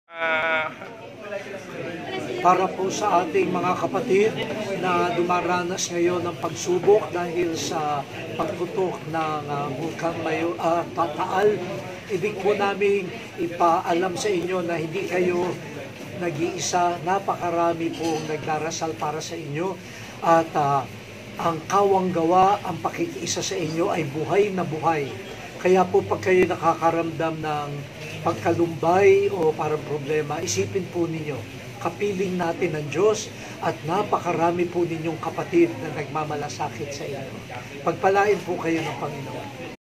Para po sa ating mga kapatid na dumaranas ngayon ng pagsubok dahil sa pagputok ng Vulkan Taal, ibig po namin ipaalam sa inyo na hindi kayo nag-iisa, napakarami pong nagdarasal para sa inyo at ang kawang gawa, ang pakikiisa sa inyo ay buhay na buhay. Kaya po pag kayo nakakaramdam ng pagkalumbay o parang problema, isipin po ninyo, kapiling natin ng Diyos at napakarami po ninyong kapatid na nagmamalasakit sa inyo. Pagpalain po kayo ng Panginoon.